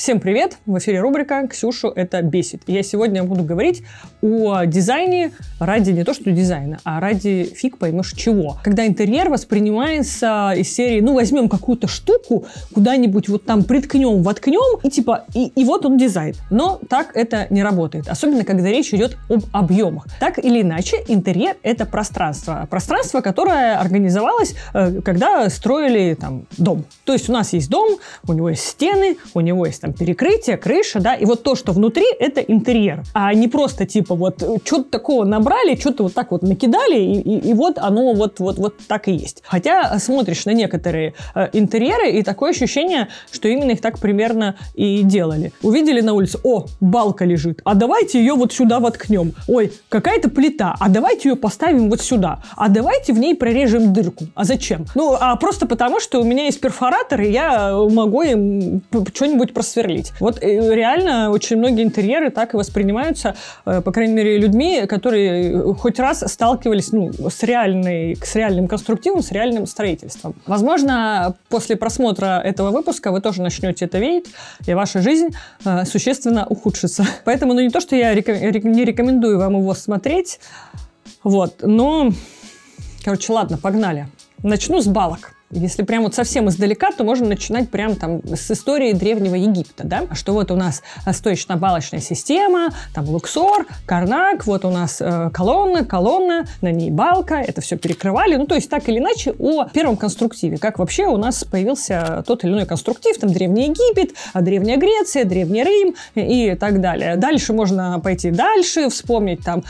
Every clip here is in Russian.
Всем привет! В эфире рубрика «Ксюшу это бесит». Я сегодня буду говорить о дизайне ради не то что дизайна, а ради фиг поймешь чего. Когда интерьер воспринимается из серии, ну, возьмем какую-то штуку, куда-нибудь вот там приткнем, воткнем, и вот он дизайн. Но так это не работает. Особенно, когда речь идет об объемах. Так или иначе, интерьер – это пространство. Пространство, которое организовалось, когда строили там дом. То есть у нас есть дом, у него есть стены, у него есть там перекрытие, крыша, да, и вот то, что внутри, это интерьер. А не просто типа вот что-то такого набрали, что-то вот так вот накидали, и вот оно вот так и есть. Хотя смотришь на некоторые интерьеры, и такое ощущение, что именно их так примерно и делали. Увидели на улице, о, балка лежит, а давайте ее вот сюда воткнем. Ой, какая-то плита, а давайте ее поставим вот сюда. А давайте в ней прорежем дырку. А зачем? Ну, а просто потому, что у меня есть перфоратор, и я могу им что-нибудь просверлить. Вот реально очень многие интерьеры так и воспринимаются, по крайней мере, людьми, которые хоть раз сталкивались с реальным конструктивом, с реальным строительством. Возможно, после просмотра этого выпуска вы тоже начнете это видеть, и ваша жизнь существенно ухудшится. Поэтому, не то, что я не рекомендую вам его смотреть, но, ладно, погнали. Начну с балок. Если прям вот совсем издалека, то можно начинать прям там с истории Древнего Египта, да? Что вот у нас стоечно-балочная система, там Луксор, Карнак, вот у нас колонна, на ней балка, это все перекрывали. Ну, то есть так или иначе о первом конструктиве, как вообще у нас появился тот или иной конструктив, там Древний Египет, Древняя Греция, Древний Рим и так далее. Дальше можно пойти дальше, вспомнить там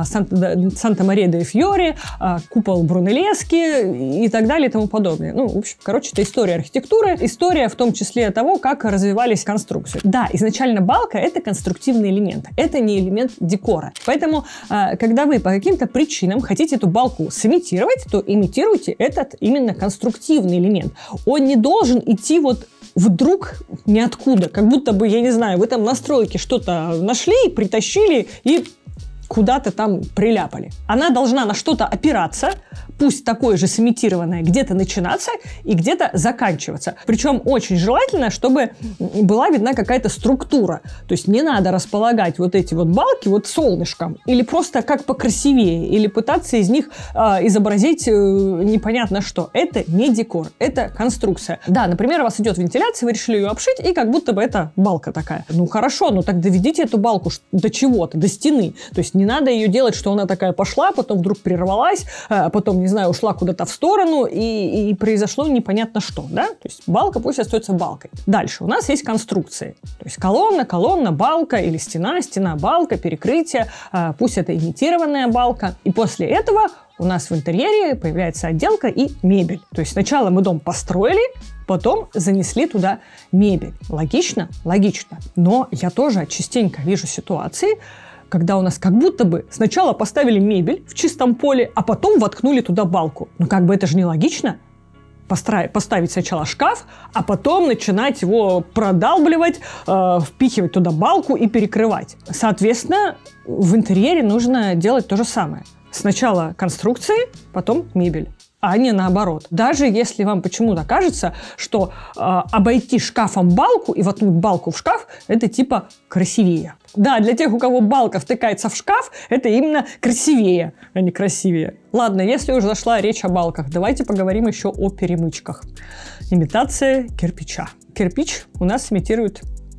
Санта-Мария-де-Фьоре, купол Брунеллески и так далее и тому подобное. Ну, в общем, это история архитектуры, история в том числе того, как развивались конструкции. Да, изначально балка – это конструктивный элемент, это не элемент декора. Поэтому, когда вы по каким-то причинам хотите эту балку сымитировать, то имитируйте этот именно конструктивный элемент. Он не должен идти вот вдруг ниоткуда, как будто бы, я не знаю, вы там на стройке что-то нашли, притащили и куда-то там приляпали. Она должна на что-то опираться, пусть такое же сымитированное, где-то начинаться и где-то заканчиваться. Причем очень желательно, чтобы была видна какая-то структура. То есть не надо располагать вот эти вот балки вот солнышком или просто как покрасивее, или пытаться из них изобразить непонятно что. Это не декор, это конструкция. Да, например, у вас идет вентиляция, вы решили ее обшить, и как будто бы это балка такая. Ну хорошо, так доведите эту балку до чего-то, до стены. То есть не надо ее делать, что она такая пошла, потом вдруг прервалась, потом, не знаю, ушла куда-то в сторону, и произошло непонятно что, да? То есть балка пусть остается балкой. Дальше у нас есть конструкции. То есть колонна, балка или стена, балка, перекрытие, пусть это имитированная балка. И после этого у нас в интерьере появляется отделка и мебель. То есть сначала мы дом построили, потом занесли туда мебель. Логично? Логично. Но я тоже частенько вижу ситуации, когда у нас как будто бы сначала поставили мебель в чистом поле, а потом воткнули туда балку. Это же нелогично. Поставить сначала шкаф, а потом начинать его продалбливать, впихивать туда балку и перекрывать. Соответственно, в интерьере нужно делать то же самое. Сначала конструкции, потом мебель, а не наоборот. Даже если вам почему-то кажется, что обойти шкафом балку и воткнуть балку в шкаф – это типа красивее. Да, для тех, у кого балка втыкается в шкаф, это именно красивее, а не красивее. Ладно, если уже зашла речь о балках, давайте поговорим еще о перемычках. Имитация кирпича. Кирпич у нас имитирует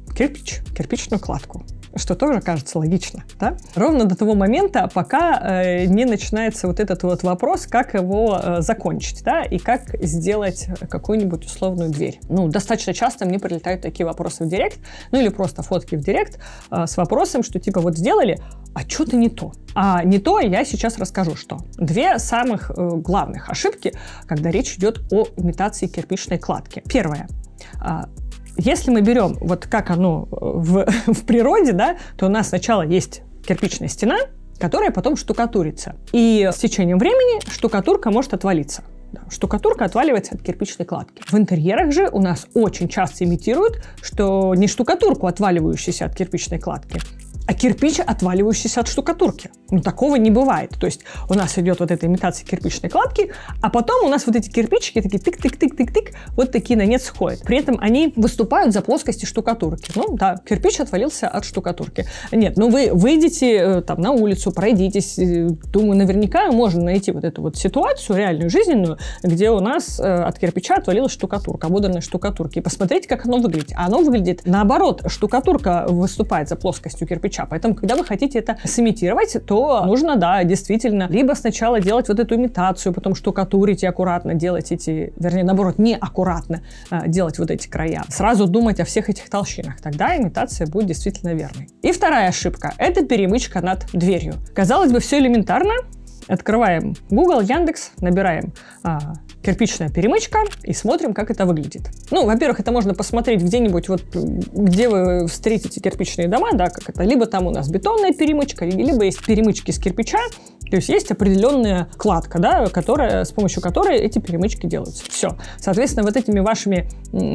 кирпичную кладку. Что тоже кажется логично, да? Ровно до того момента, пока не начинается вот этот вот вопрос, как его закончить, да, и как сделать какую-нибудь условную дверь. Достаточно часто мне прилетают такие вопросы в директ, или просто фотки в директ с вопросом, что типа вот сделали, а что-то не то. А не то я сейчас расскажу, что. Две самых главных ошибки, когда речь идет о имитации кирпичной кладки. Первое. Если мы берем вот как оно в природе, да, то у нас сначала есть кирпичная стена, которая потом штукатурится. И с течением времени штукатурка может отвалиться. Штукатурка отваливается от кирпичной кладки. В интерьерах же у нас очень часто имитируют, что не штукатурку, отваливающуюся от кирпичной кладки, а кирпич, отваливающийся от штукатурки. Ну, такого не бывает. То есть у нас идет вот эта имитация кирпичной кладки, а потом у нас вот эти кирпичики такие тык-тык-тык-тык-тык, вот такие на нет сходят. При этом они выступают за плоскости штукатурки. Ну, да, кирпич отвалился от штукатурки. Нет, ну вы выйдете там на улицу, пройдитесь. Думаю, наверняка можно найти вот эту вот ситуацию реальную, жизненную, где у нас от кирпича отвалилась штукатурка, ободранная штукатурка. И посмотрите, как оно выглядит. А оно выглядит наоборот. Штукатурка выступает за плоскостью кирпича. Поэтому, когда вы хотите это сымитировать, то нужно, да, действительно, либо сначала делать вот эту имитацию, потом штукатурить и аккуратно делать эти, вернее, наоборот, неаккуратно делать вот эти края. Сразу думать о всех этих толщинах. Тогда имитация будет действительно верной. И вторая ошибка – это перемычка над дверью. Казалось бы, все элементарно. Открываем Google, Яндекс, набираем кирпичная перемычка и смотрим, как это выглядит. Ну, во-первых, это можно посмотреть где-нибудь, вот где вы встретите кирпичные дома, да, как это. Либо там у нас бетонная перемычка, либо есть перемычки с кирпича. То есть есть определенная кладка, да, с помощью которой эти перемычки делаются. Все. Соответственно, вот этими вашими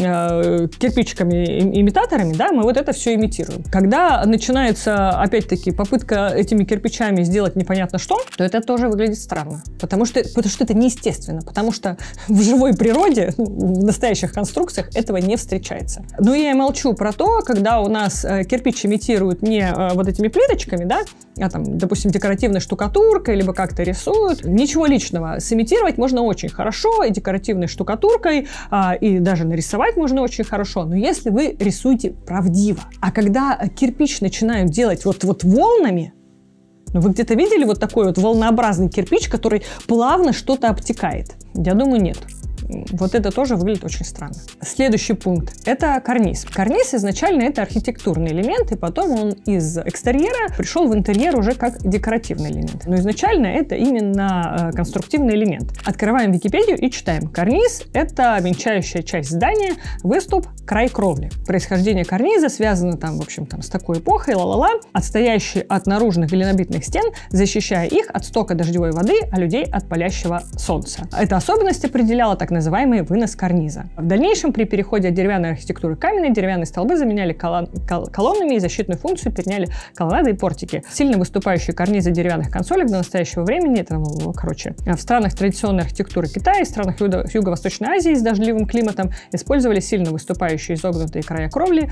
кирпичиками-имитаторами, да, мы вот это все имитируем. Когда начинается, опять-таки, попытка этими кирпичами сделать непонятно что, то это тоже выглядит странно. Потому что это неестественно. Потому что в живой природе, в настоящих конструкциях этого не встречается. Но я и молчу про то, когда у нас кирпич имитируют не вот этими плиточками, да, а там, допустим, декоративной штукатуркой, либо как-то рисуют. Ничего личного. Сымитировать можно очень хорошо, и декоративной штукатуркой, и даже нарисовать можно очень хорошо, но если вы рисуете правдиво. А когда кирпич начинают делать вот волнами, ну, вы где-то видели вот такой вот волнообразный кирпич, который плавно что-то обтекает? Я думаю, нет. Вот это тоже выглядит очень странно. Следующий пункт – это карниз. Карниз изначально это архитектурный элемент, и потом он из экстерьера пришел в интерьер уже как декоративный элемент. Но изначально это именно конструктивный элемент. Открываем Википедию и читаем. Карниз – это венчающая часть здания, выступ, край кровли. Происхождение карниза связано там, в общем, там, с такой эпохой, отстоящий от наружных глинобитных стен, защищая их от стока дождевой воды, а людей от палящего солнца. Эта особенность определяла так называемый вынос карниза. В дальнейшем при переходе от деревянной архитектуры к каменной, деревянные столбы заменяли колоннами и защитную функцию переняли колоннады и портики. Сильно выступающие карнизы деревянных консолек до настоящего времени, в странах традиционной архитектуры Китая и странах Юго-Восточной Азии с дождливым климатом использовали сильно выступающие изогнутые края кровли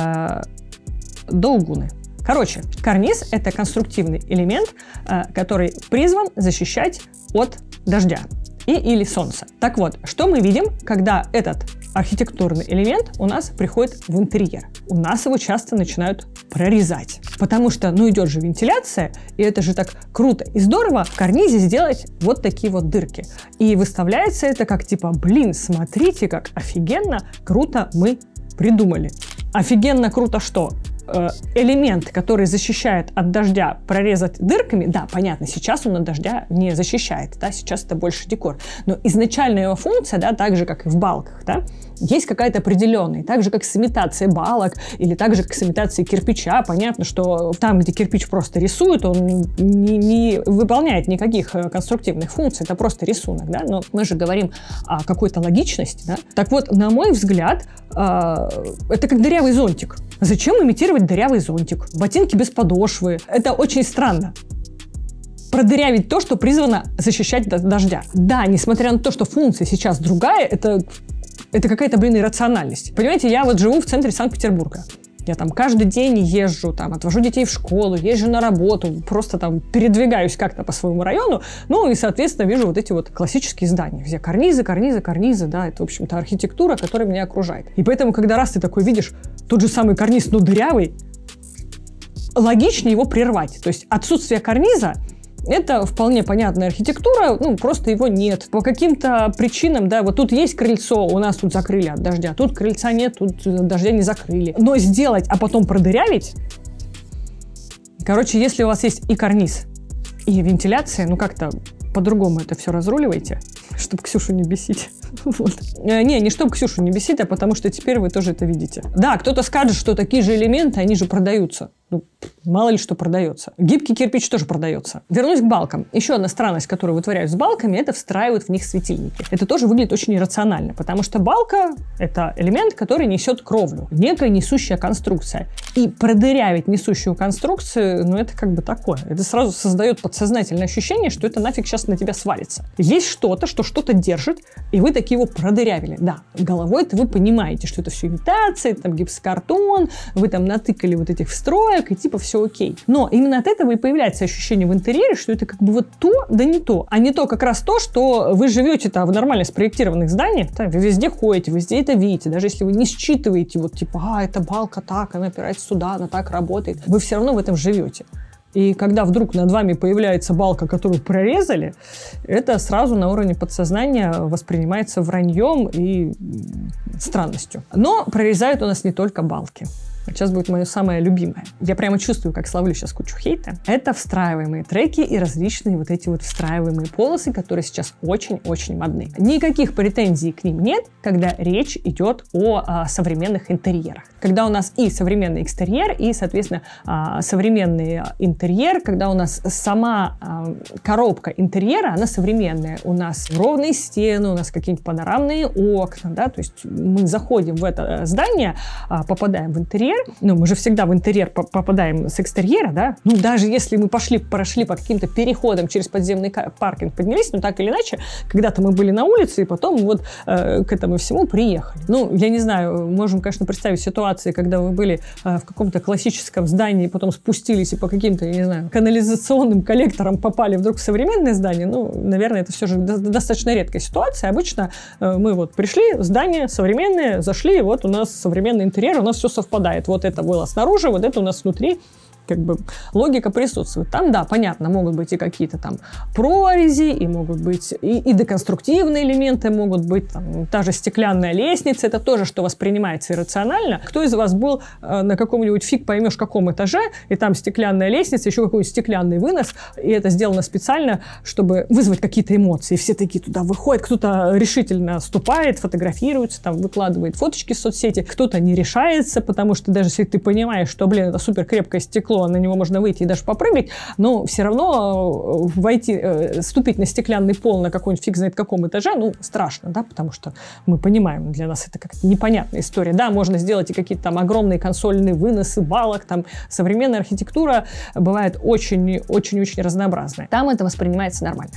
доугуны. Короче, карниз – это конструктивный элемент, который призван защищать от дождя или солнца. Так вот, что мы видим, когда этот архитектурный элемент у нас приходит в интерьер? У нас его часто начинают прорезать. Потому что, идет же вентиляция, и это же так круто и здорово в карнизе сделать вот такие вот дырки. И выставляется это как типа, смотрите, как офигенно круто мы придумали. Офигенно круто что? Элемент, который защищает от дождя, прорезать дырками, да, понятно, сейчас он от дождя не защищает, да, сейчас это больше декор. Но изначальная его функция, да, так же, как и в балках, да, есть какая-то определенная. Так же, как с имитацией балок, или так же, как с имитацией кирпича. Понятно, что там, где кирпич просто рисует, он не выполняет никаких конструктивных функций, это просто рисунок, да, но мы же говорим о какой-то логичности, да. Так вот, на мой взгляд, это как дырявый зонтик. Зачем имитировать дырявый зонтик? Ботинки без подошвы. Это очень странно. Продырявить то, что призвано защищать от дождя. Да, несмотря на то, что функция сейчас другая, это какая-то, иррациональность. Понимаете, я вот живу в центре Санкт-Петербурга. Я там каждый день езжу, отвожу детей в школу, езжу на работу, просто там передвигаюсь как-то по своему району, и, соответственно, вижу вот эти вот классические здания, где карнизы, да, это, в общем-то, архитектура, которая меня окружает. И поэтому, когда раз ты такой видишь тот же самый карниз, но дырявый, логичнее его прервать. То есть отсутствие карниза это вполне понятная архитектура, просто его нет. По каким-то причинам, да, вот тут есть крыльцо, у нас тут закрыли от дождя, тут крыльца нет, тут дождя не закрыли. Но сделать, а потом продырявить, если у вас есть и карниз, и вентиляция, как-то по-другому это все разруливайте, чтобы Ксюшу не бесить. Вот. Не чтобы Ксюшу не бесить, а потому что теперь вы тоже это видите. Да, кто-то скажет, что такие же элементы, они же продаются. мало ли что продается. Гибкий кирпич тоже продается. Вернусь к балкам. Еще одна странность, которую вытворяют с балками, это встраивают в них светильники. Это тоже выглядит очень иррационально, потому что балка – это элемент, который несет кровлю. Некая несущая конструкция. И продырявить несущую конструкцию, ну, это как бы такое. Это сразу создает подсознательное ощущение, что это нафиг сейчас на тебя свалится. Есть что-то, что что-то держит, и вы таки его продырявили. Да, головой-то вы понимаете, что это все имитация, там гипсокартон, вы там натыкали вот этих встроек, и типа все окей. Но именно от этого и появляется ощущение в интерьере, что это как бы вот то, да не то. А не то как раз то, что вы живете-то в нормально спроектированных зданиях, да, вы везде ходите, везде это видите. Даже если вы не считываете, вот типа, эта балка так, она опирается сюда, она так работает, вы все равно в этом живете. И когда вдруг над вами появляется балка, которую прорезали, это сразу на уровне подсознания воспринимается враньем и странностью. Но прорезают у нас не только балки. Сейчас будет мое самое любимое. Я прямо чувствую, как словлю сейчас кучу хейта. Это встраиваемые треки и различные вот эти вот встраиваемые полосы, которые сейчас очень-очень модны. Никаких претензий к ним нет, когда речь идет о современных интерьерах. Когда у нас и современный экстерьер, и, соответственно, современный интерьер, когда у нас сама коробка интерьера, она современная. У нас ровные стены, у нас какие-нибудь панорамные окна, да, то есть мы заходим в это здание, попадаем в интерьер. Ну, мы же всегда в интерьер попадаем с экстерьера, да? Ну, даже если мы прошли по каким-то переходам через подземный паркинг, поднялись, но так или иначе, когда-то мы были на улице, и потом вот к этому всему приехали. Ну, я не знаю, можем, конечно, представить ситуации, когда вы были в каком-то классическом здании, потом спустились и по каким-то, я не знаю, канализационным коллекторам попали вдруг в современное здание. Ну, наверное, это все же достаточно редкая ситуация. Обычно мы вот пришли, здание современное, зашли, и вот у нас современный интерьер, у нас все совпадает. Вот это было снаружи, вот это у нас внутри. Как бы логика присутствует. Там, да, понятно, могут быть и какие-то там прорези, и могут быть и деконструктивные элементы, могут быть там, та же стеклянная лестница, это тоже, что воспринимается иррационально. Кто из вас был на каком-нибудь фиг поймешь каком этаже, и там стеклянная лестница, еще какой-нибудь стеклянный вынос, и это сделано специально, чтобы вызвать какие-то эмоции. Все такие туда выходят, кто-то решительно ступает, фотографируется, там, выкладывает фоточки в соцсети, кто-то не решается, потому что даже если ты понимаешь, что, блин, это супер крепкое стекло, на него можно выйти и даже попрыгать, но все равно ступить на стеклянный пол на какой-нибудь фиг знает каком этаже, ну, страшно, да, потому что мы понимаем, для нас это как-то непонятная история. Да, можно сделать и какие-то там огромные консольные выносы балок, там современная архитектура бывает очень-очень разнообразная. Там это воспринимается нормально.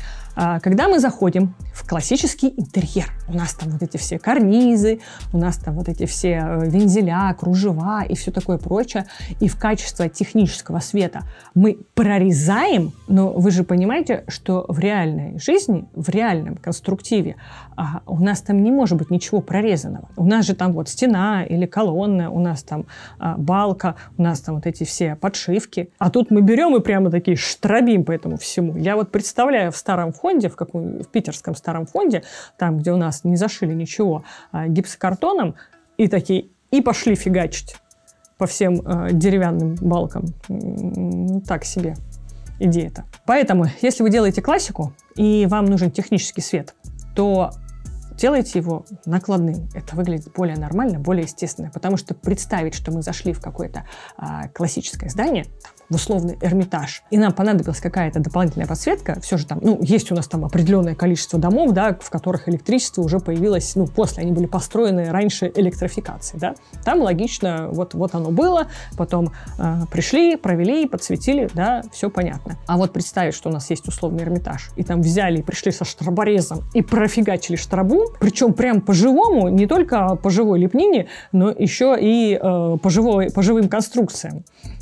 Когда мы заходим в классический интерьер, у нас там вот эти все карнизы, у нас там вот эти все вензеля, кружева и все такое прочее, и в качестве технического света мы прорезаем, но вы же понимаете, что в реальной жизни, в реальном конструктиве у нас там не может быть ничего прорезанного. У нас же там вот стена или колонна, у нас там балка, у нас там вот эти все подшивки, а тут мы берем и прямо такие штробим по этому всему. Я вот представляю в старом фонде, в питерском старом фонде, там, где у нас не зашили ничего гипсокартоном, и такие, и пошли фигачить по всем деревянным балкам. Так себе идея-то. Поэтому, если вы делаете классику, и вам нужен технический свет, то делайте его накладным. Это выглядит более нормально, более естественно. Потому что представить, что мы зашли в какое-то классическое здание, в условный Эрмитаж, и нам понадобилась какая-то дополнительная подсветка, все же там, ну, есть у нас там определенное количество домов, да, в которых электричество уже появилось, ну, после, они были построены раньше электрификации, да. Там логично, вот оно было, потом пришли, провели, подсветили, да, все понятно. А вот представить, что у нас есть условный Эрмитаж, и там взяли и пришли со штроборезом и профигачили штробу, причем прям по-живому, не только по живой лепнине, но еще и по живым конструкциям.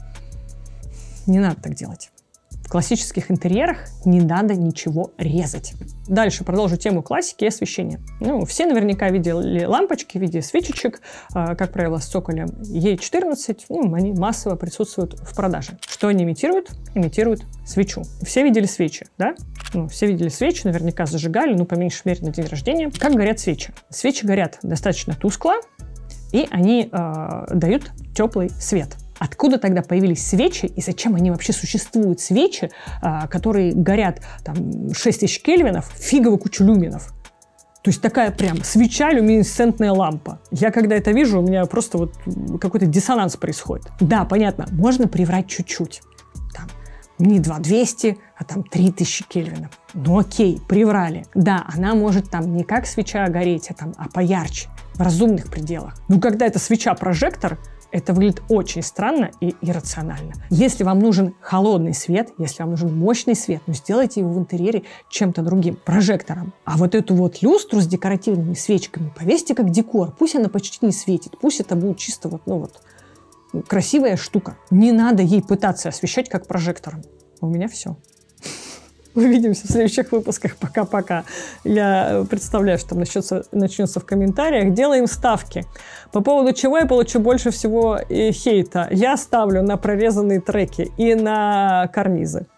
Не надо так делать. В классических интерьерах не надо ничего резать. Дальше продолжу тему классики и освещения. Ну, все наверняка видели лампочки в виде свечечек, как правило, с цоколем Е14. Ну, они массово присутствуют в продаже. Что они имитируют? Имитируют свечу. Все видели свечи, да? Ну, все видели свечи, наверняка зажигали, ну, по меньшей мере, на день рождения. Как горят свечи? Свечи горят достаточно тускло, и они дают теплый свет. Откуда тогда появились свечи и зачем они вообще существуют? Свечи, которые горят там 6000 кельвинов, фигово кучу люминов. То есть такая прям свеча, люминесцентная лампа. Я когда это вижу, у меня просто вот какой-то диссонанс происходит. Да, понятно, можно приврать чуть-чуть. Там, не 2200, а там 3000 кельвинов. Ну окей, приврали. Да, она может там не как свеча гореть, а поярче, в разумных пределах. Но когда это свеча-прожектор, это выглядит очень странно и иррационально. Если вам нужен холодный свет, если вам нужен мощный свет, ну сделайте его в интерьере чем-то другим, прожектором. А вот эту вот люстру с декоративными свечками повесьте как декор. Пусть она почти не светит, пусть это будет чисто красивая штука. Не надо ей пытаться освещать как прожектором. У меня все. Увидимся в следующих выпусках. Пока-пока. Я представляю, что там начнется в комментариях. Делаем ставки. По поводу чего я получу больше всего хейта. Я ставлю на прорезанные треки и на карнизы.